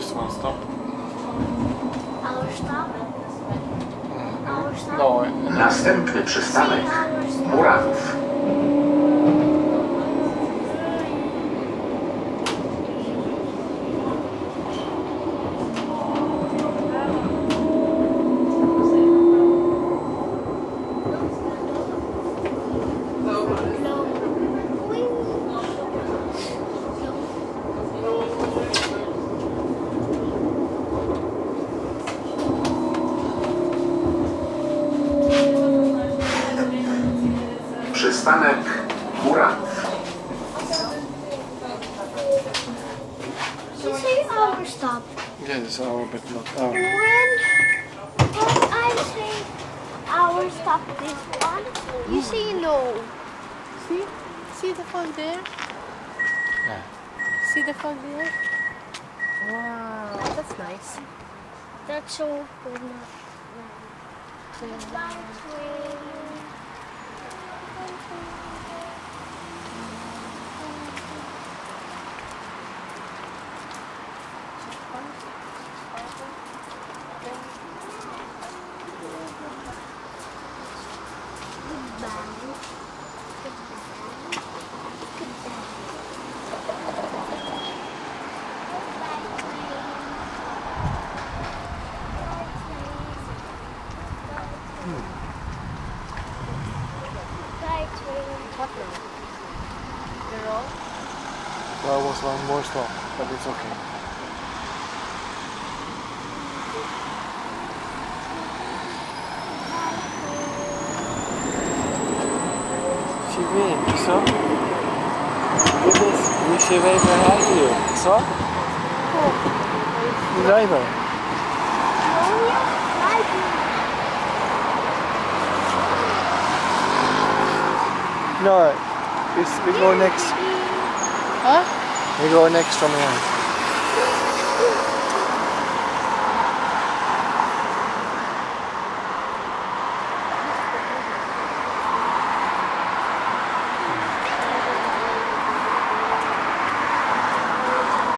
just one stop. Our stop? Our stop? No. Następny przystanek Muranów. Przystanek Muranów. You say our stop. Yes, our, but not our. When I say our stop this one, you say no. See? See the fog there? Yeah. See the fog there? Wow, that's nice. That's so good. There was one more stop, but it's okay. Civil, co? Nie się wyjechali, co? Driver. No, we go next. Huh? We go next from here.